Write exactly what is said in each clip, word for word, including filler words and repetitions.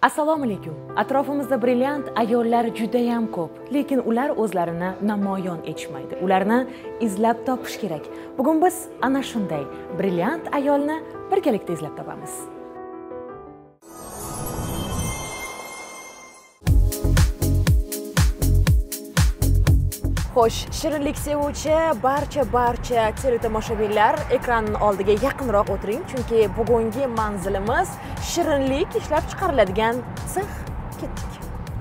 Assalomu alaykum. Atrofimizda brilliant ayollar juda ham ko'p, lekin ular o'zlarini namoyon etishmaydi. Ularni izlab topish kerak. Bugun biz ana shunday brilliant ayolni birgalikda izlab topamiz. Xo'sh, shirinlik sevuvchi barcha barcha teletomoshabinlar ekranning oldiga yaqinroq o'tiring, chunki bugungi manzilimiz shirinlik ishlab chiqariladigan sex. Ketdik.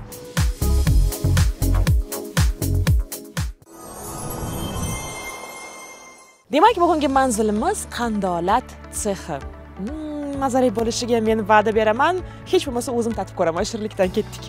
Demak, bugungi manzilimiz qandolat sexi. Hmm, mazali bo'lishiga men va'da beraman. Hech bo'lmasa o'zim tatib ko'raman. Shirinlikdan ketdik.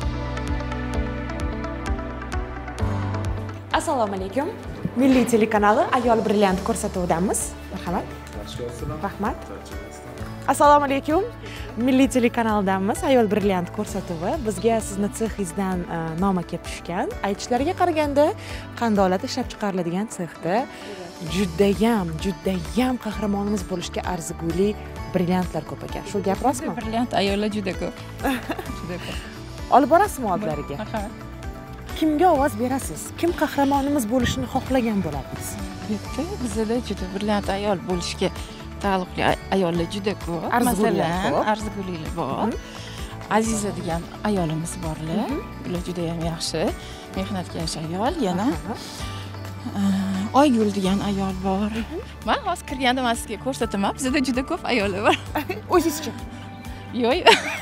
Assalomu alaykum. Milliy telekanali Ayol brilliant ko'rsatuvdamiz. Marhamat. Rahmat. Assalomu alaykum. Milliy telekanaldamiz. Ayol brilliant ko'rsatuvi. Bizga sizni sexingizdan noma kelib tushgan. Aytishlariga qaraganda qandolat ishlab chiqariladigan sexda judayam, judayam qahramonimiz bo'lishga arziguli brilliantlar ko'p ekan. Shu gap rostmi? Brilliant ayollar juda ko'p. Juda ko'p. Olib borasizmi oldilariga? Marhamat. Kimga ovoz berasiz? Kim qahramonimiz bo'lishini xohlagan bo'lasiz? Bitta bizda juda brilliant ayol bo'lishga taalluqli ayollar juda ko'p. Masalan, arzigulilar bor. Aziza degan ayolimiz borlar. Ular juda ham yaxshi, mehnatkash ayol. Yana Oygul degan ayol bor. Men hozir kirganda men sizga ko'rsataman. Bizda juda ko'p ayollar bor. O'zingizchi? Yo'q.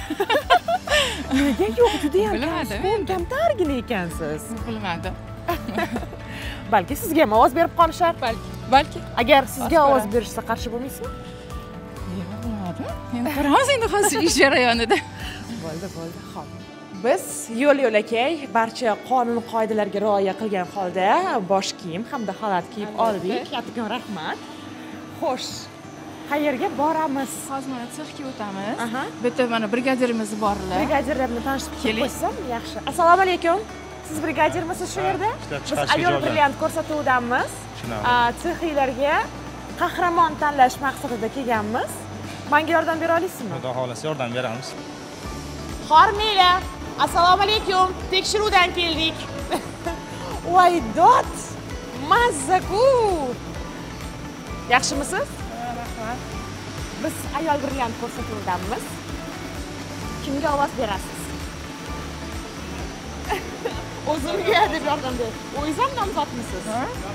Nega yo'q? Juda ham kamtargina ekansiz. Bilmadim. Balki sizga ham ovoz berib qolishar. Balki. Balki. Agar sizga ovoz berishsa qarshi bo'lmaysizmi? Yo'q, bilmadim. Endi ko'ramiz endi hozir ish jarayonida. Bo'ldi, bo'ldi. Xo'p. Biz yo'l-yo'lakay barcha qonun qoidalarga rioya qilgan holda bosh kiyim hamda xalat kiyib oldik. Kattakon rahmat. Xo'sh, qayerga boramiz? Hozir mana sexga o'tamiz. Bu yerda mana brigadirimiz borlar. Brigadirlarni tanishtirib qo'ysam yaxshi. Assalomu alaykum. Siz brigadirmisiz shu yerda? Biz Ayol brilliant ko'rsatuvdamiz. Sexinglarga qahramon tanlash maqsadida kelganmiz. Menga yordam bera olasizmi? Xudo xolasa yordam beramiz. Xormanglar. Assalomu alaykum. Tekshiruvdan keldik. Voy dod. Mazza-ku. Yaxshimisiz? Rahmat. Biz Ayol brilliant ko'rsatuvdamiz. Kimga ovoz berasiz? O'zimga deb yordam ber. O'zingiz ham nomzodmisiz?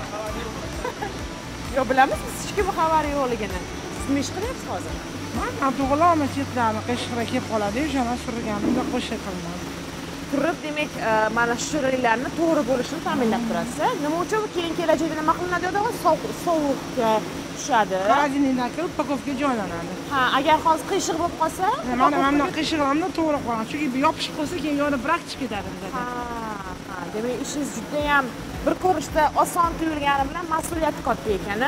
Yo, bilamiz siz hech kimga xabari yo'qligini. Siz nima ish qilyapsiz hozir? Men avtoqulama chetlarni qishqira kelib qoladi, o'shani surganimda qo'shiq qilaman. Turib, demak, mana shu shirinliklarni to'g'ri bo'lishini ta'minlab turasiz. Nima uchun keyin kelajakda nima qilinadi deyapti? Sovuqga tushadi. Xolodilnikdan kirib, upakovkaga joylanadi. Ha, agar hozir qiyshiq bo'lib qolsa, mana mana qiyshiqlarni to'g'ri qo'yamiz. Chunki yopishib qolsa, keyin yo'lda biroq chiqib ketadi bizda. Ha, ha, demak, ishingiz juda ham bir ko'rishda oson tuyulgani bilan mas'uliyati katta ekan-a?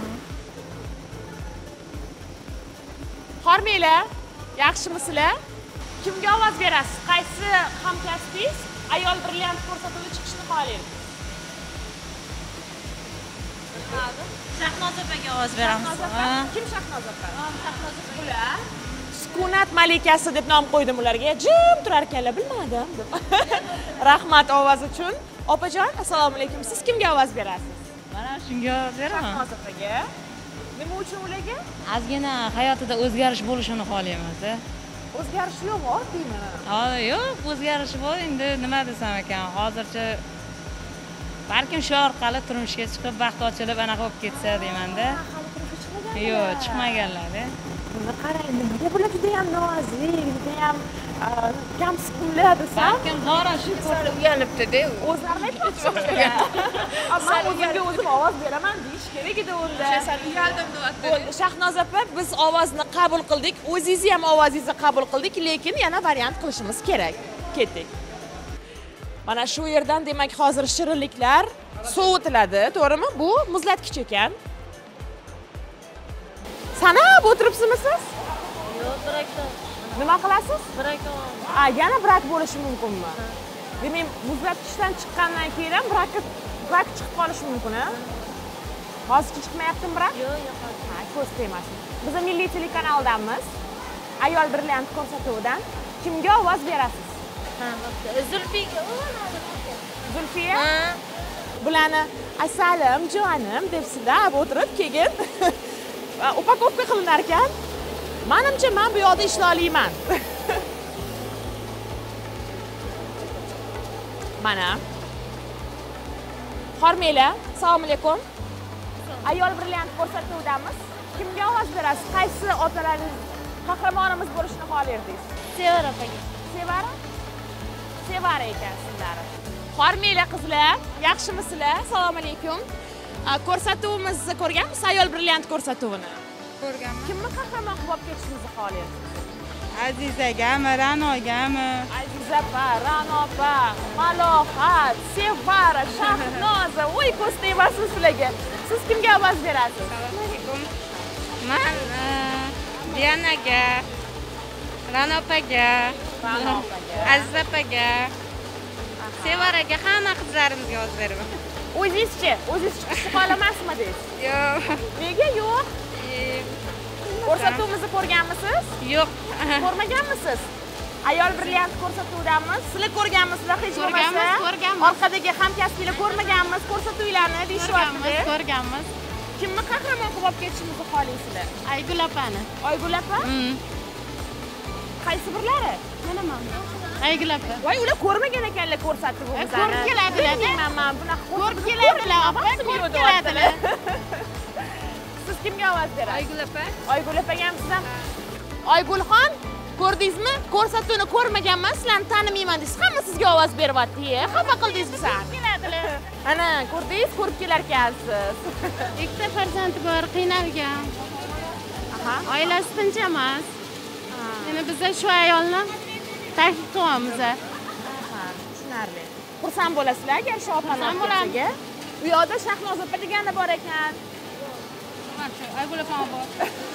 Xormanglar, yaxshimisizlar? Kimga ovoz berasiz? Qaysi hamkasbingiz Ayol brilliant ko'rsatuvida chiqishni xohlaydi? Shahnoza opaga ovoz beramiz. Kim Shahnoza opa? Shahnoza opa. Ular Sukunat malikasi deb nom qo'ydim ularga. Jim turar ekanlar, bilmadim deb. Rahmat ovoz uchun. Opajon, assalomu alaykum. Siz kimga ovoz berasiz? Mana shunga beraman. Shahnoza opaga. Nima uchun ularga? Ozgina hayotida o'zgarish bo'lishini xohlaymiz. O'zgarish yo'q, oddiymi? Ha, yo'q, o'zgarish bor. Endi nima desam ekan, hozircha balkim shu orqali turmushga chiqib, baxt ochilib, anaqa bo'lib ketsa deyman-da. Hali turmushga chiqmaganlar. Yo'q, chiqmaganlar-da. Buni qarang, nimaga bular juda ham nozik, juda ham kamsuqumlar desam. Balkim Zora shu ko'rib uyalibdi-da. O'zlarini aytmoqchi o'xshagan. Men o'zimga o'zim ovoz beraman deyish kerak edi unda. Sal uyaldim deyapti. Bo'ldi, Shahnoza opa, biz ovozni qabul qildik. O'zingizni ham ovozingizni qabul qildik, lekin yana variant qilishimiz kerak. Ketdik. Mana shu yerdan demak hozir shirinliklar sovitiladi, to'g'rimi? Bu muzlatgich ekan. Sanab o'tiribsizmi siz? Yo'q, birakdan. Nima qilasiz? Birakdan. A, yana brak bo'lishi mumkinmi? Demak, muzlatgichdan chiqqandan keyin ham brak brak chiqib qolishi mumkin-a? Hozircha chiqmayaptimi brak? Yo'q, yo'q. Ha, ko'z tegmasin. Biz Milliy telekanaldamiz. Ayol brilliant ko'rsatuvidan Kimga ovoz berasiz? Ha, Zulfiga. Zulfiya? Bularni asalim, jonim deb silab o'tirib keyin upakovka qilinar ekan. Menimcha men bu yoqda ishla olmayman. Mana. Hormanglar, assalomu alaykum. Ayol brilliant ko'rsatuvdamiz. Kimga ovoz berasiz? Qaysi otalaringiz qahramonimiz bo'lishini xohlardingiz? Sevara opaga. Sevara? Sevara ekansizlar. Hormanglar qizlar, yaxshimisizlar? Assalomu alaykum. Ko'rsatuvimizni ko'rganmisiz? Ayol brilliant ko'rsatuvini. Ko'rganman. Kimni qahramon qilib ketishimizni xohlaysiz? Azizagami, Ra'nogami? Aziza opa, Ra'no opa, Malohat, Sevara, Shahnoza, voy ko'z tegmasin sizlarga. Siz kimga ovoz berasiz? Assalomu alaykum. Men Dianaga, Ra'no opaga, Ra'no opaga, Aziza opaga, Sevaraga, hamma qizlarimizga ovoz beraman. O'zingizchi, o'zingiz chiqishni xohlamasmidingiz? Yo'q. Nega yo'q? Ko'rsatuvimizni ko'rganmisiz? Yo'q. Ko'rmaganmisiz? Ayol brilliant ko'rsatuvdamiz. Sizlar ko'rganmisizlar hech bo'lmasa? Ko'rganmiz, ko'rganmiz. Orqadagi hamkasbinglar ko'rmaganmiz ko'rsatuvlarni deyishyapti. Ko'rganmiz. Kimni qahramon qilib olib ketishimizni xohlaysizlar? Aygul opani. Oygul opa? Qaysi birlari? Mana mana. Aygul opa. Voy, ular ko'rmagan ekanlar ko'rsatuvimizni. Ko'rib keladilar. Men bunaqa Ko'rib keladilar, opa, ko'rib keladilar. Siz kimga ovoz berasiz? Aygul opa. Oygul opaga ham sizdan. Oygulxon, ko'rdingizmi? Ko'rsatuvni ko'rmaganman, sizlarni tanimayman deysiz. Hamma sizga ovoz beryapti. Xafa qildingiz bizani. Keladilar. Ana, ko'rdingiz, ko'rib kelar ekansiz. Ikkita farzandi bor, qiynalgan. Aha. Oilasi tinch emas. Endi biz shu ayolni taklif qilyapmiz. Tushunarli. Xursand bo'lasizlar agar shu opani Xursand bo'lamiz. Bu yoqda Shahnoza opa degani bor ekan. Aygul opam bor.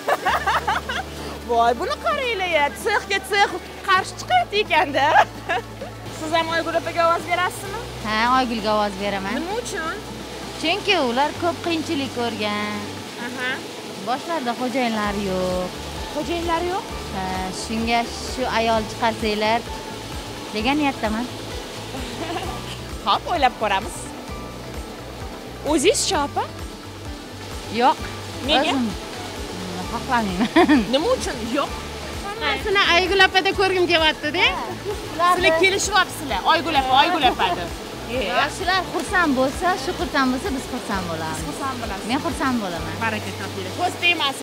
Voy, buni qaranglar, sexga sex qarshi chiqayapti ekanda. Siz ham Oygul opaga ovoz berasizmi? Ha, Oygulga ovoz beraman. Nima uchun? Chunki ular ko'p qiyinchilik ko'rgan. Aha. Boshlarida xo'jayinlar yo'q. Xo'jayinlar yo'q? Ha, shunga shu ayol chiqarsanglar degan niyatdaman. Xo'p, o'ylab ko'ramiz. O'zingiz-chi opa? Yo'q. Nega? O'zim xohlamayman. Nima uchun yo'q? Hammasini Aygul opada ko'rgim kelyapti-da. Sizlar kelishyapsizlar. Oygul opa, Oygul opa deb. Yoshlar xursand bo'lsa, shu xursand bo'lsa, biz xursand bo'lamiz. Xursand bo'lasiz. Men xursand bo'laman. Baraka topinglar. Ko'z tegmasin.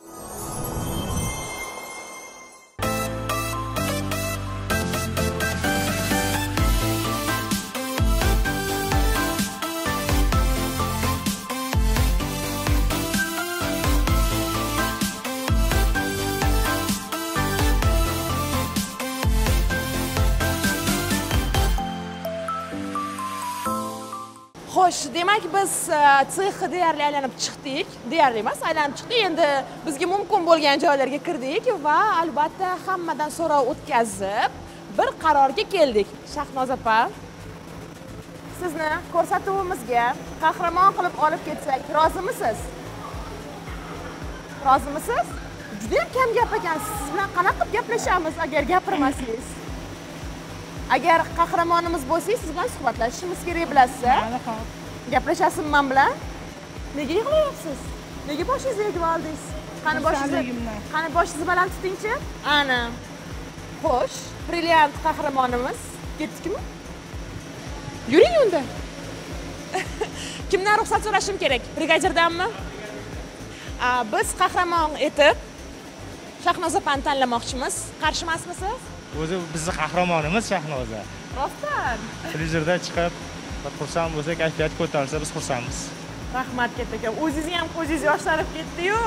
Xo'sh, demak biz sexni deyarli aylanib chiqdik. Deyarli emas, aylanib chiqdik. Endi bizga mumkin bo'lgan joylarga kirdik va albatta hammadan so'rov o'tkazib bir qarorga keldik. Shahnoza opa, sizni ko'rsatuvimizga qahramon qilib olib ketsak, rozimisiz? Rozimisiz? Juda ham kam gap ekansiz. Siz bilan qanaqa qilib gaplashamiz agar gapirmasangiz? Agar qahramonimiz bo'lsangiz, siz bilan suhbatlashishimiz kerak bilasiz. Gaplashasizmi men bilan? Nega yig'layapsiz? Nega boshingizni egib oldingiz? Qani boshingizni, qani boshingizni baland tutingchi. Ana. Xo'sh, brilliant qahramonimiz ketdikmi? Yuring unda. Kimdan ruxsat so'rashim kerak? Brigadirdanmi? Biz qahramon etib Shahnoza opani tanlamoqchimiz. Qarshimasmisiz? O'zi bizning qahramonimiz Shahnoza. Rostdan. Televizorda chiqib, xursand bo'lsa, kayfiyat ko'tarilsa, biz xursandmiz. Rahmat katta. O'zingiz ham ko'zingiz yoshlanib ketdi-yu.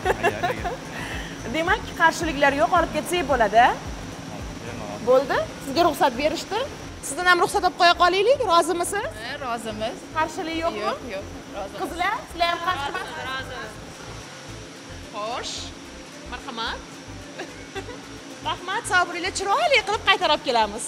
Demak, qarshiliklar yo'q, olib ketsak bo'ladi. Bo'ldi? Sizga ruxsat berishdi. Sizdan ham ruxsat olib qo'ya qolaylik, rozimisiz? Ha, rozimiz. Qarshilik yo'qmi? Yo'q, yo'q, rozimiz. Qizlar, sizlar ham qarshimisizlar? Rozimiz. Xo'sh. Marhamat. Rahmat, sabrli, chiroyli qilib qaytarib kelamiz.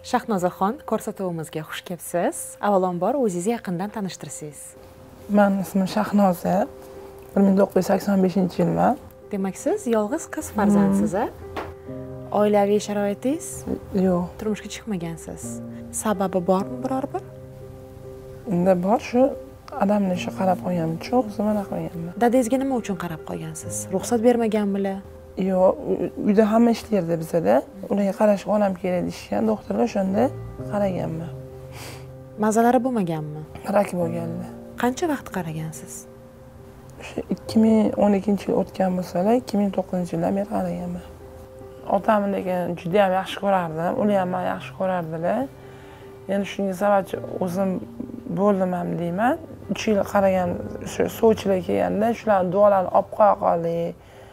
Shahnozaxon, ko'rsatuvimizga xush kelibsiz. Avvalambor o'zingizni yaqindan tanishtirsangiz. Men ismim Shahnoza. bir ming to'qqiz yuz sakson beshinchi yilman. Demak, siz yolg'iz qiz farzandsiz, a? Oilaviy sharoitingiz? Yo'q. Turmushga chiqmagansiz. Sababi bormi biror bir? Unda bor shu odamni ishi qarab qo'yganman, cho'q zamana qo'yganman. Dadangizga nima uchun qarab qo'ygansiz? Ruxsat bermaganmilar? Yo'q, uyda hamma ishlaydi bizda. Ularga qarashga onam kerak deyishgan, doktorga o'shanda qaraganman. Mazalari bo'lmaganmi? Rak bo'lgandi. Qancha vaqt qaragansiz? O'sha ikki ming o'n ikkinchi yil o'tgan bo'lsa-la, ikki ming to'qqizinchi yildan beri qaraganman. Otamni lekin juda ham yaxshi ko'rardim, ular ham meni yaxshi ko'rardilar. Endi shunga sababchi o'zim bo'ldim ham deyman. uch yil qaragan o'sha sovchilar kelganda shularning duolarini olib qo'ya qoldik.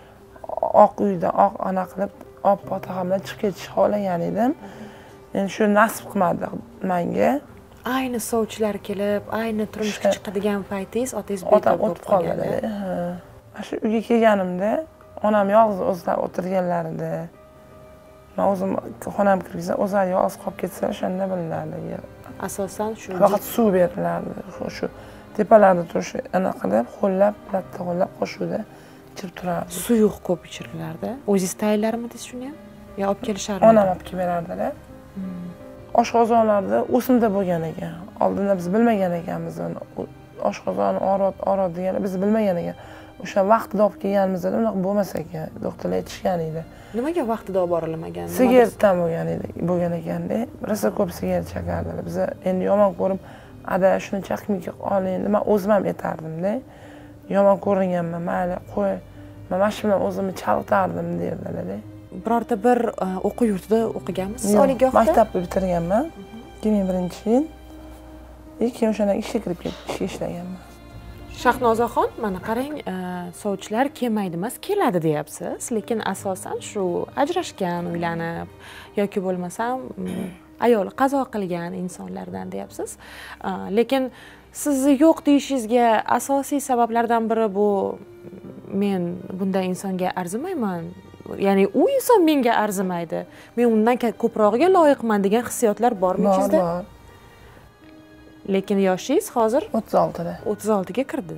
Oq uyda oq ana qilib olib otog'im bilan chiqib ketishni xohlagan edim. Endi shu nasib qilmadi menga. Ayni sovchilar kelib, ayni turmushga chiqadigan paytingiz otangiz betob bo'lib qolgandi. Ha. Shu uyga kelganimda onam yolg'iz o'zlari o'tirganlarida. Men o'zim xonam kirgizsam, o'zlari yolg'iz qolib ketsa, o'shanda bilinardi. Asosan shu faqat suv berilardi. Shu tepalarda turish ana qilib, qo'llab, latta qo'llab qo'shuvda ichib turardi. Suyuq ko'p ichirilardi. O'zingiz tayyorlarmidingiz shuni ham? Yo olib kelishardi? Onam olib kelib berardilar. Oshqozonlarda o'simta bo'lgan ekan. Oldinda biz bilmagan ekanmiz uni. Oshqozon orot, orot degan biz bilmagan ekan. O'sha vaqtida olib kelganimizda unaqa bo'lmas ekan. Doktorlar aytishgan edi. Nimaga vaqtida olib borilmagan? Sigaretdan bo'lgan edi, bo'lgan ekanda. Rosa ko'p sigaret chakardilar. Biz endi yomon ko'rib, ada shuni chaqmika oling, men o'zim ham etardim-da. Yomon ko'ringanman, mayli, qo'y. Men mana shu bilan o'zimni chalg'itardim derdilar-da. Birorta bir o'quv yurtida o'qiganmisiz oliygohda? Maktabni bitirganman. ikki ming birinchi yil. Keyin o'shanaqa ishga kirib ketdim, ishga ishlaganman. Shahnozaxon, mana qarang, sovchilar kelmaydi emas, keladi deyapsiz, lekin asosan shu ajrashgan, uylanib yoki bo'lmasam ayol qazo qilgan insonlardan deyapsiz. Lekin sizni yo'q deyishingizga asosiy sabablardan biri bu men bunday insonga arzimayman. Ya'ni u inson menga arzimaydi. Men undan ko'prog'iga loyiqman degan hissiyotlar bormi ichingizda? Bor. Lekin yoshingiz hozir o'ttiz oltida. o'ttiz oltiga kirdi.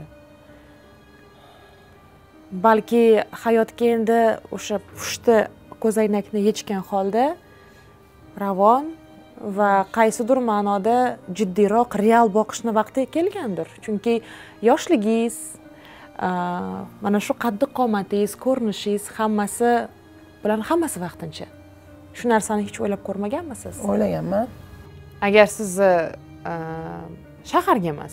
Balki hayotga endi o'sha pushti ko'zoynakni yechgan holda ravon va qaysidir ma'noda jiddiyroq real boqishni vaqti kelgandir. Chunki yoshligingiz, mana shu qaddi qomatingiz, ko'rinishingiz hammasi bilan hammasi vaqtincha. Shu narsani hech o'ylab ko'rmaganmisiz? O'ylaganman. Agar sizni shaharga emas,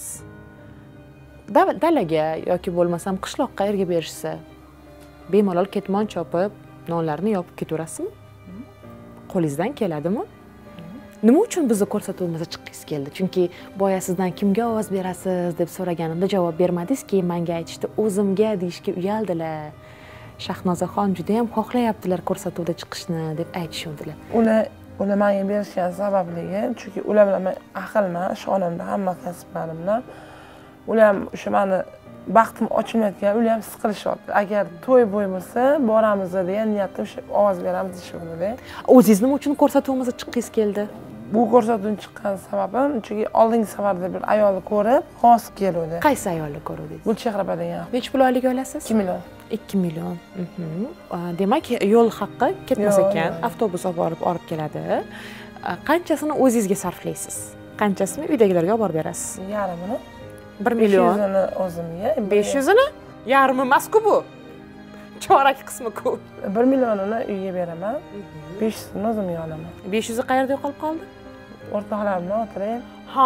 dalaga yoki bo'lmasam qishloqqa erga berishsa, bemalol ketmon chopib, nonlarni yopib ketaverasizmi? Qo'lingizdan keladimi? Nima uchun bizni ko'rsatuvimizga chiqqingiz keldi? Chunki boya sizdan kimga ovoz berasiz deb so'raganimda javob bermadingiz-ki, menga aytishdi, o'zimga deyishga uyaldilar. Shahnozaxon juda ham xohlayaptilar ko'rsatuvda chiqishni deb aytishuvdilar. Ular ular menga berishgan sababligi, chunki ular bilan men ahilman, ishonimda hamma kasblarimdan. Ular ham o'sha meni baxtim ochilmayotgan, ular ham siqilishyapti. Agar to'y bo'y bo'lsa, boramiz degan niyatda o'sha ovoz beramiz deyishuvdi. O'zingiz nima uchun ko'rsatuvimizga chiqqingiz keldi? Bu ko'rsatuvga chiqqan sababim, chunki oldingi safarda bir ayolni ko'rib, xos keldi. Qaysi ayolni ko'rdingiz? Gulchehraba degan. Necha pul oylik olasiz? ikki million. ikki million. Demak, yo'l haqqi ketmas ekan, avtobus olib borib olib keladi. Qanchasini o'zingizga sarflaysiz? Qanchasini uydagilarga olib borib berasiz? Yarmini. bir million. besh yuzini o'zimga. besh yuzini? Yarmi emas-ku bu. Chorak qismi-ku. bir millionini uyga beraman. besh yuzini o'zimga olaman. besh yuzi qayerda yo'qolib qoldi? O'rtoqlar bilan o'tirib. Ha.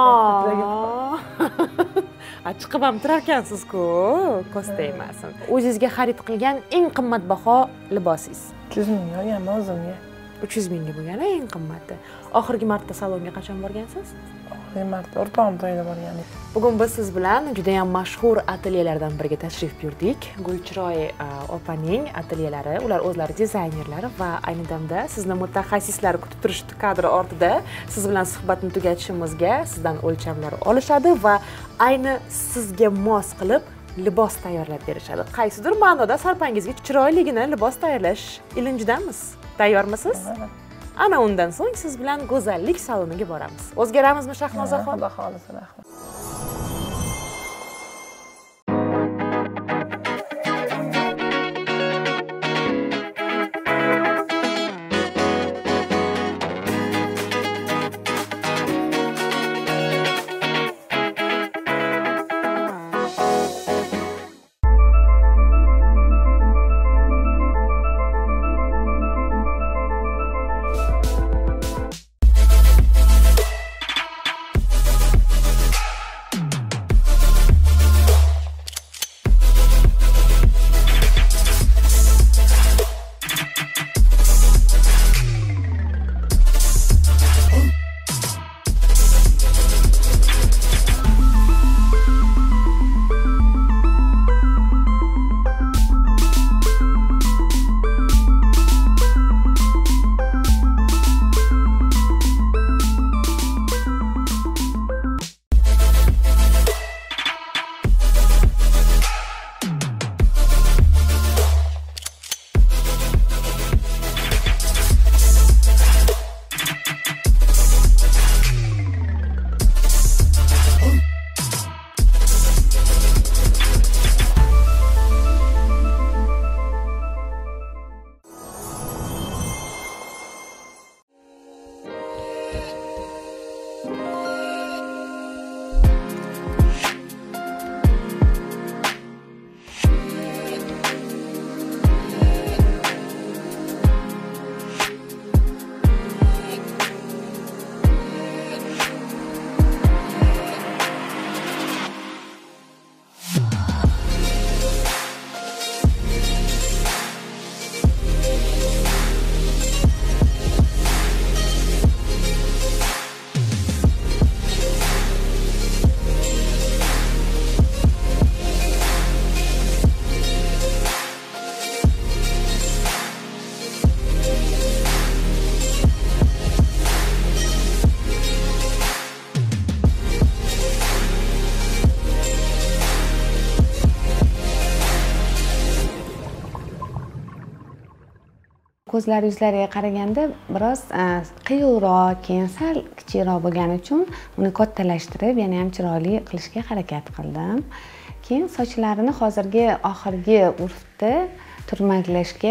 A chiqib ham turarkansiz-ku, ko'z tegmasin. O'zingizga xarid qilgan eng qimmatbaho libosingiz? uch yuz ming olganman o'zimga. uch yuz mingga bo'lgan eng qimmati. Oxirgi marta salonga qachon borgansiz? Oxirgi marta o'rtog'im to'yida borgan. Bugun biz siz bilan juda ham mashhur atelyelardan biriga tashrif buyurdik. Gulchiroy opaning atelyelari, ular o'zlari dizaynerlar va ayni damda sizni mutaxassislar kutib turishdi kadr ortida. Siz bilan suhbatni tugatishimizga sizdan o'lchamlar olishadi va ayni sizga mos qilib libos tayyorlab berishadi. Qaysidir ma'noda sarpangizga chiroyligina libos tayyorlash ilinjidamiz. Tayyormisiz? Ana undan so'ng siz bilan go'zallik saloniga boramiz. O'zgaramizmi Shahnozaxon? Xudo xolisa, rahmat. Ko'zlar yuzlariga qaraganda biroz qiyuvroq, keyin sal kichikroq bo'lgani uchun uni kattalashtirib, yana ham chiroyli qilishga harakat qildim. Keyin sochlarini hozirgi oxirgi urfda turmaklashga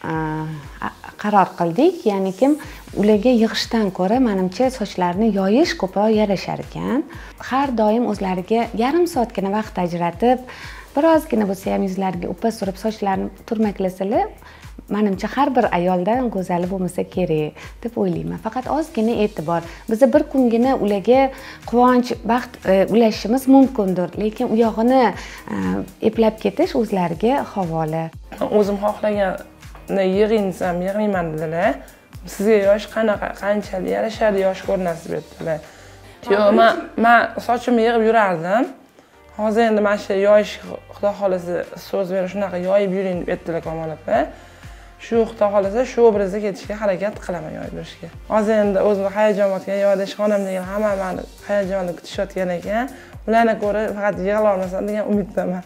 qaror qildik. Ya'ni kim ularga yig'ishdan ko'ra, menimcha sochlarni yoyish ko'proq yarashar ekan. Har doim o'zlariga yarim soatgina vaqt ajratib, birozgina bo'lsa ham yuzlariga upa surib sochlarini turmaklasalar, menimcha har bir ayoldan go'zali bo'lmasa kerak deb o'ylayman. Faqat ozgina e'tibor. Biz bir kungina ularga quvonch, baxt ulashishimiz mumkindir, lekin u yog'ini eplab ketish o'zlariga havola. O'zim xohlaganni yig'ing desam, yig'mayman dedilar. Sizga yosh qanaqa, qanchalik yarashadi, yosh ko'rinasiz dedilar. Yo'q, men men sochimni yig'ib yurardim. Hozir endi mana shu yoyish, xudo xolasa so'z berib shunaqa yoyib yuring deb aytdilar Kamol opa. Shu xudo xolasa shu obrazga ketishga harakat qilaman yoyib yurishga. Hozir endi o'zim hayajon o'tgan, yo'da ishxonam degan hamma meni hayajonda kutishayotgan ekan. Ularni ko'rib faqat yig'ila olmasam degan umiddaman.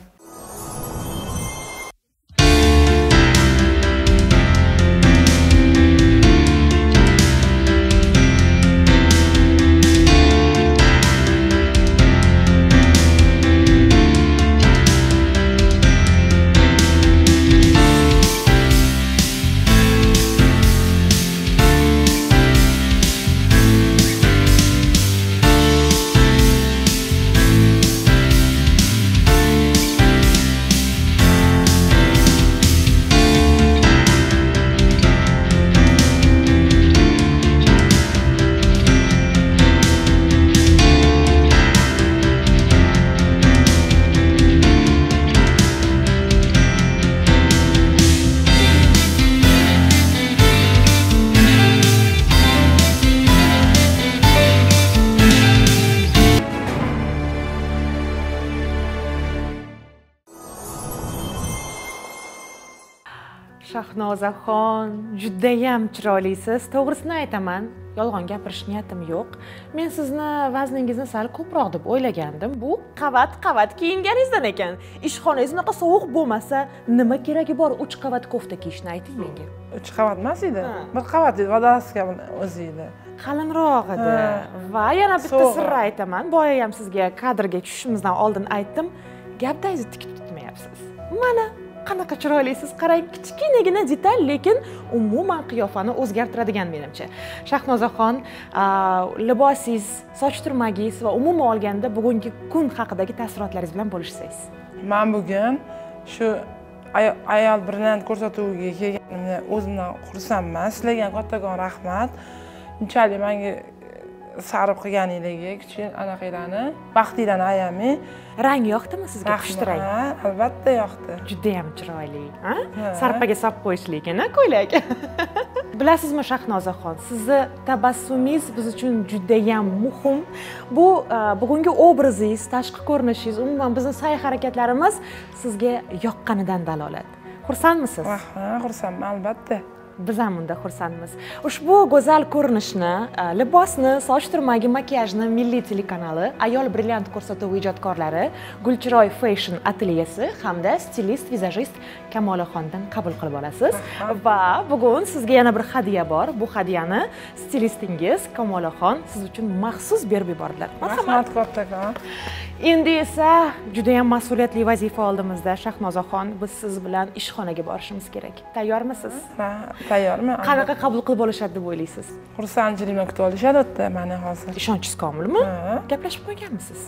Shahnozaxon, juda ham chiroylisiz. To'g'risini aytaman, yolg'on gapirish niyatim yo'q. Men sizni vazningizni sal ko'proq deb o'ylagandim. Bu qavat-qavat kiyinganingizdan ekan. Ishxonangiz unaqa sovuq bo'lmasa, nima keragi bor uch qavat kofta kiyishni ayting menga. uch qavat emas edi. Bir qavat edi, vodorovska o'zi edi. Qalinroq edi. Va yana bitta sir aytaman. Boya ham sizga kadrga tushishimizdan oldin aytdim. Gapdayingizni tik tutmayapsiz. Mana qanaqa chiroylisiz, qarang, kichkinagina detal, lekin umuman qiyofani o'zgartiradigan menimcha. Shahnozaxon, libosingiz, soch turmagingiz va umuman olganda bugungi kun haqidagi taassurotlaringiz bilan bo'lishsangiz. Men bugun shu ayol brilliant ko'rsatuviga kelganimdan o'zimdan xursandman. Sizlarga kattakon rahmat. Bunchalik menga sarf qilganingizga, kichik anaqalarni, baxtinglarni ayamay. Rang yoqdimi sizga pushtirang? Ha, albatta yoqdi. Juda ham chiroyli, ha? Sarpaga solib qo'yishlik-a, ko'ylak. Bilasizmi Shahnozaxon, sizni tabassumingiz biz uchun juda ham muhim. Bu bugungi obrazingiz, tashqi ko'rinishingiz, umuman bizning sa'y-harakatlarimiz sizga yoqqanidan dalolat. Xursandmisiz? Ha, xursandman albatta. Biz ham unda xursandmiz. Ushbu go'zal ko'rinishni, libosni, soch turmagi, makiyajni Milliy telekanali, Ayol brilliant ko'rsatuvi ijodkorlari Gulchiroy Fashion atelyesi hamda stilist, vizajist Kamolaxondan qabul qilib olasiz. Va bugun sizga yana bir hadya bor. Bu hadyani stilistingiz Kamolaxon siz uchun maxsus berib yubordilar. Rahmat kattakon. Endi esa juda ham mas'uliyatli vazifa oldimizda Shahnozaxon. Biz siz bilan ishxonaga borishimiz kerak. Tayyormisiz? Ha, tayyorman. Qanaqa qabul qilib olishadi deb o'ylaysiz? Xursandchilik bilan kutib olishadi o'tda meni hozir. Ishonchingiz komilmi? Gaplashib qo'yganmisiz?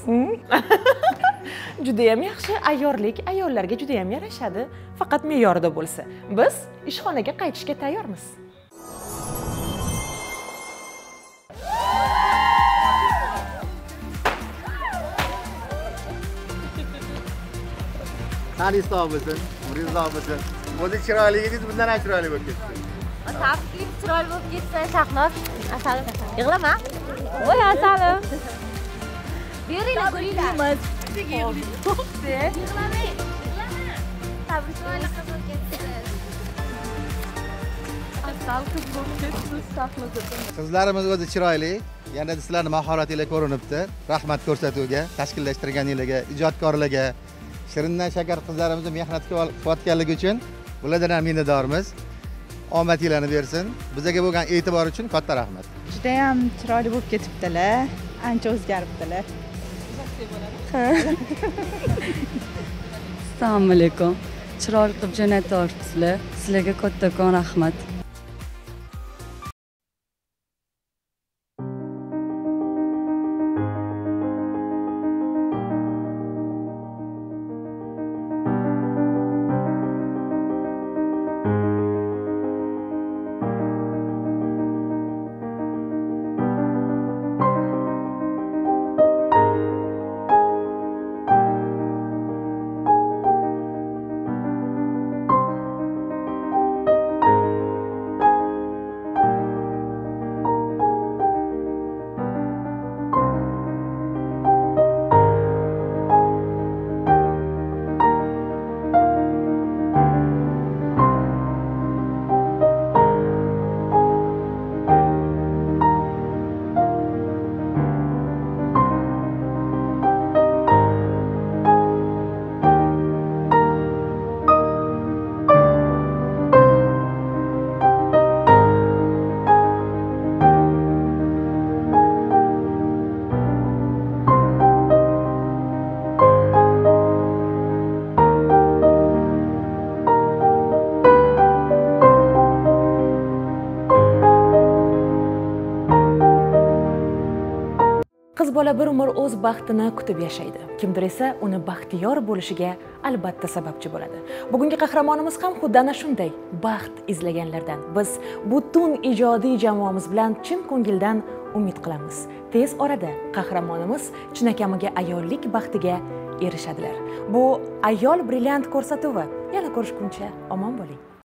Juda ham yaxshi, ayyorlik ayollarga juda ham yarashadi, faqat me'yorida bo'lsa. Biz ishxonaga qaytishga tayyormiz. Sani sog' bo'lsin, umringiz uzoq bo'lsin. O'zi chiroyligingiz bundan ham chiroyli bo'lib ketsin. Tabrikli chiroyli bo'lib ketsin Shahnoz. Asalim, yig'lama. Voy Asalim. Beringlar gulimiz. Yig'lamang. Tabrikli qiz bo'lib ketsin. Asal qiz bo'lib ketsin Shahnoz. Qizlarimiz o'zi chiroyli. Yana sizlarning mahoratingiz ko'rinibdi. Rahmat ko'rsatuvga, tashkillashtirganingizga, ijodkorlarga, Shirindan shakar qizlarimizni mehnatga qilayotganligi uchun bulardan ham minnatdormiz. Omadinglarni bersin. Bizga bo'lgan e'tibor uchun katta rahmat. Juda ham chiroyli bo'lib ketibdilar. Ancha o'zgaribdilar. Assalomu alaykum. Chiroyli qilib jo'natyapsizlar. Sizlarga kattakon rahmat. Qiz bola bir umr o'z baxtini kutib yashaydi. Kimdir esa uni baxtiyor bo'lishiga albatta sababchi bo'ladi. Bugungi qahramonimiz ham xuddi ana shunday baxt izlaganlardan. Biz butun ijodiy jamoamiz bilan chin ko'ngildan umid qilamiz. Tez orada qahramonimiz chinakamiga ayollik baxtiga erishadilar. Bu Ayol brilliant ko'rsatuvi. Yana ko'rishguncha omon bo'ling.